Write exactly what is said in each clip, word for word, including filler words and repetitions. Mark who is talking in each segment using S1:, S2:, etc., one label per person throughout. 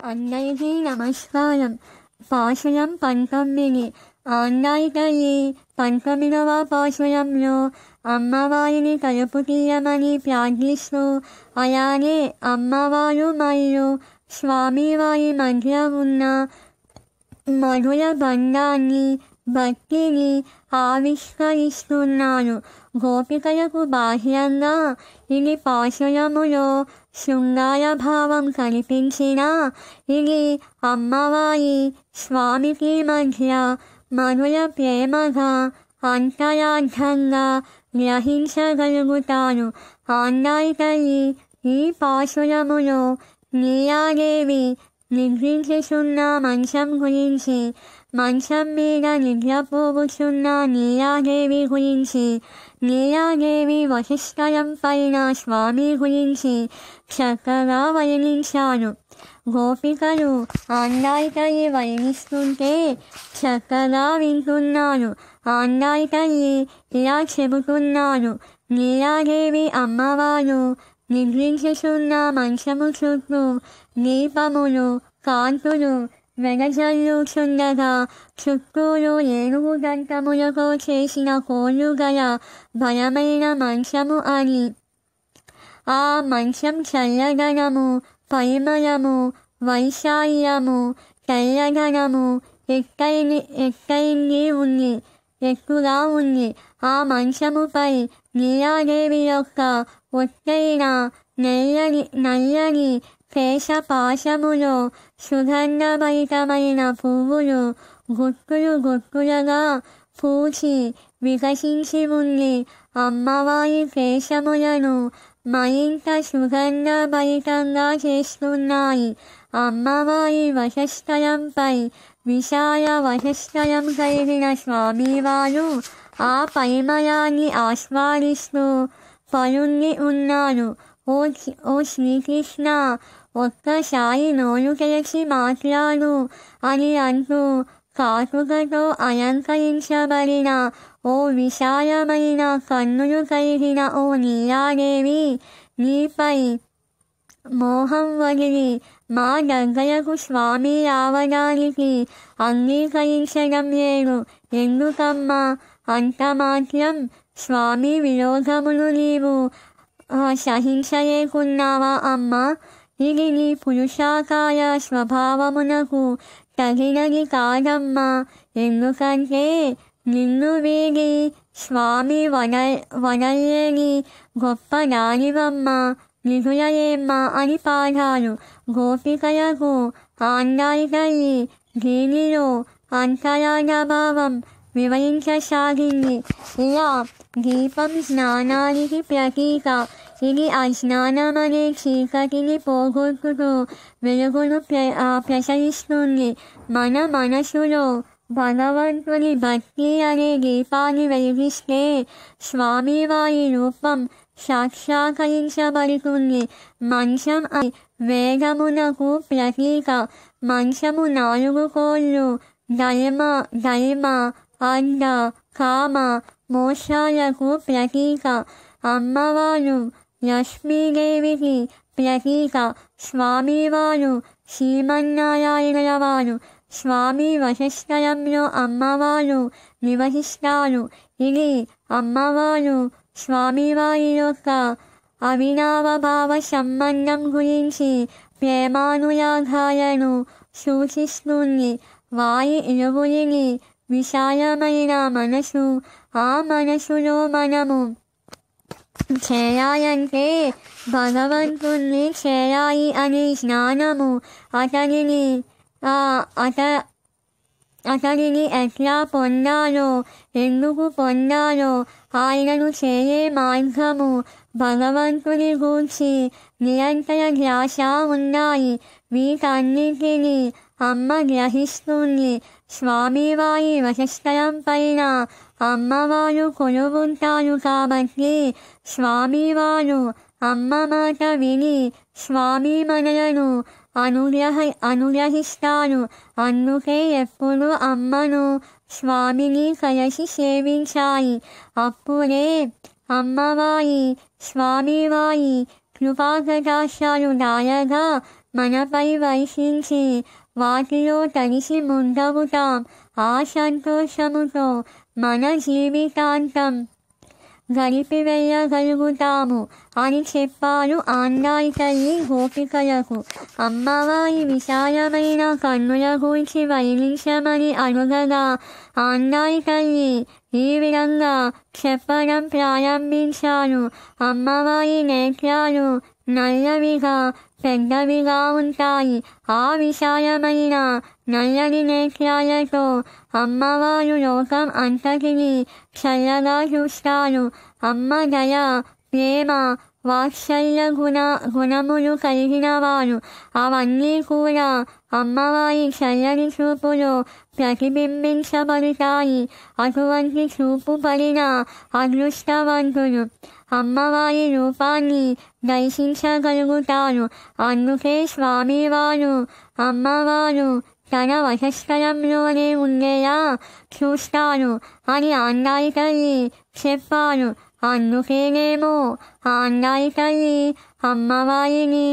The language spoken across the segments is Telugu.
S1: అందరికీ నమస్కారం. పాశురం పంతొమ్మిది. ఆండాయితల్లి పంతొమ్మిదవ పాశురంలో అమ్మవారిని కలుపు తీయమని ప్రార్థిస్తూ, అలాగే అమ్మవారు మరియు స్వామివారి మధ్య ఉన్న మధుర బంధాన్ని, భక్తిని ఆవిష్కరిస్తున్నారు. గోపికలకు బాహ్యంగా ఇది పాశురములో శృంగార భావం కనిపించినా, ఇది అమ్మవారి స్వామికి మధ్య మధుర ప్రేమగా అంతరార్థంగా గ్రహించగలుగుతారు. ఆండాయితల్లి ఈ పాశురములో నీలాదేవి నిద్రించుచున్న మంచం గురించి, మంచం మీద నిద్రపోవుచున్న నీలాదేవి గురించి, నీలాదేవి వశిష్ఠలం పైన స్వామి గురించి చక్కగా వర్ణించారు. గోపికలు ఆండాయితల్లి వర్ణిస్తుంటే చక్కగా వింటున్నారు. ఆండాయితల్లి ఇలా చెబుతున్నారు: నీలాదేవి అమ్మవారు నిద్రించుచున్న మంచము చుట్టూ దీపములు, కాంతులు వెదజల్లుచుండగా, చుట్టూరు ఏనుగు దంతములతో చేసిన కోళ్ళు గల బలమైన మంచము అని. ఆ మంచం చల్లదనము, పరిమళము, వైశాల్యము, తెల్లదనము ఎక్కైంది ఎక్కైంది ఉంది ఎక్కువగా ఉంది. ఆ మంచముపై నీలాదేవి యొక్క ఒత్తైన నెల్లని నల్లని కేశపాశములో సుగంధభరితమైన పువ్వులు గుత్తులు గుత్తులుగా పూచి వికసించి ఉంది. అమ్మవారి కేశములను మరింత సుగంధభరితంగా చేస్తున్నాయి. అమ్మవారి వక్షస్థలంపై విశాల వక్షస్థలం కలిగిన స్వామివారు ఆ పరిమళాన్ని ఆస్వాదిస్తూ పరుండి ఉన్నారు. ఓ ఓ శ్రీకృష్ణ, ఒక్కసారి నోరు తెరచి మాట్లాడు అని అంటూ కాటుకతో అలంకరించబడిన ఓ విశాలమైన కన్నులు కలిగిన ఓ నీలాదేవి, నీపై మోహం వదిలి మా దగ్గరకు స్వామి రావడానికి అంగీకరించడం లేదు ఎందుకమ్మా? అంత మాత్రం స్వామి విరోధములు నీవు సహించలేకున్నావా అమ్మా? ఇది నీ పురుషాకార స్వభావమునకు తగినది కాదమ్మా. ఎందుకంటే నిన్ను వీడి స్వామి వన వనలేని గొప్ప దానివమ్మా, నిధులలేమ్మా అని పాడారు. గోపికలకు ఆండాయితల్లి దీనిలో అంతరార్థభావం వివరించసాగింది. ఇలా దీపం స్నానానికి ప్రతీక. ఇది అజ్ఞానమనే చీకటిని పోగొట్టుతూ వెలుగును ప్ర ప్రసరిస్తుంది. మన మనసులో భగవంతుని భక్తి అనే దీపాన్ని వెలిగిస్తే స్వామివారి రూపం సాక్షాత్కరించబడుతుంది. మంచం అనే వేదమునకు ప్రతీక. మంచము నాలుగు కోళ్ళు ధర్మ ధర్మ అర్థ కామ మోక్షాలకు ప్రతీక. అమ్మవారు లక్ష్మీదేవికి ప్రతీక. స్వామివారు శ్రీమన్నారాయణుల వారు. స్వామి వక్షస్థలంలో అమ్మవారు నివసిస్తారు. ఇది అమ్మవారు స్వామివారి యొక్క అవినావభావ సంబంధం గురించి ప్రేమానురాగాలను సూచిస్తుంది. వారి ఇరువురిని విశాలమైన మనసు, ఆ మనసులో మనము చేయాలంటే భగవంతుణ్ణి చేయాలి అనే జ్ఞానము అతనిని అత అతడిని ఎట్లా పొందాలో, ఎందుకు పొందాలో, ఆయనను చేరే మార్గము, భగవంతుని గూర్చి నిరంతర ధ్యాస ఉన్నాయి. వీటన్నిటినీ అమ్మ గ్రహిస్తుంది. స్వామివారి వక్షస్థలం పైన అమ్మవారు కొలువుంటారు కాబట్టి స్వామివారు అమ్మ మాట విని స్వామి మనలను అనుగ్రహ అనుగ్రహిస్తారు. అందుకే ఎప్పుడు అమ్మను స్వామిని కలిసి సేవించాలి. అప్పుడే అమ్మవారి స్వామివారి కృపాకటాక్షాలు దాయగా మనపై వర్షించి వాటిలో తడిసి ముద్దవుతాం. ఆ సంతోషముతో మన జీవితాంతం గడిపివేయగలుగుతాము అని చెప్పారు ఆండాళ్ తల్లి గోపికలకు. అమ్మవారి విశాలమైన కన్నుల గూర్చి వర్ణించమని అడుగగా ఆండాళ్ తల్లి ఈ విధంగా చెప్పడం ప్రారంభించారు. అమ్మవారి నేత్రాలు నల్లవిగా పెద్దవిగా ఉంటాయి. ఆ విశాలమైన నల్లని నేత్రాలతో అమ్మవారు లోకం అంతటిని చల్లగా చూస్తారు. అమ్మ దయ, ప్రేమ, వాత్సల్య గుణ గుణములు కలిగిన వారు. అవన్నీ కూడా అమ్మవారి చల్లని చూపులో ప్రతిబింబించబడతాయి. అటువంటి చూపు పడిన అదృష్టవంతులు అమ్మవారి రూపాన్ని దర్శించగలుగుతారు. అందుకే స్వామివారు అమ్మవారు తన వక్షస్థలంలోనే ఉండేలా చూస్తారు అని ఆండాళ్ తల్లి చెప్పారు. అందుకేనేమో ఆండాళ్ తల్లి అమ్మవారిని,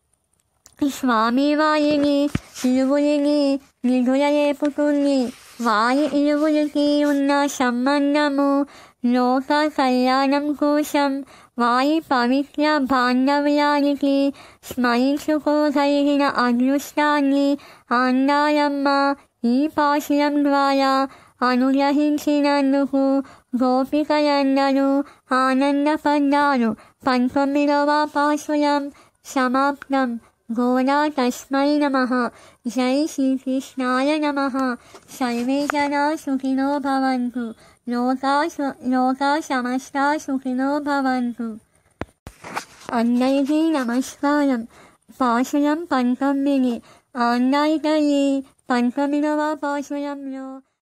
S1: స్వామివారిని ఇరువురిని నిదురలేపుతుంది. వారి ఇరువురికి ఉన్న సంబంధము లోక కళ్యాణం కోసం, వారి పవిత్ర బాంధవ్యానికి స్మరించుకోగలిగిన అదృష్టాన్ని ఆండాళమ్మ ఈ పాశురం ద్వారా అనుగ్రహించినందుకు గోపికలందరూ ఆనందపడ్డారు. పంతొమ్మిదవ పాశురం సమాప్తం. గోదా తస్మై నమః. జై శ్రీకృష్ణాయ నమః. సర్వే జనా సుఖినో భవంతు. లోకా లోకా సమస్తా సుఖినో భవంతు. అందరికీ నమస్కారం. పాశురం పంతొమ్మిది. ఆండాళ్ తల్లి పంతొమ్మిదవ పాశురంలో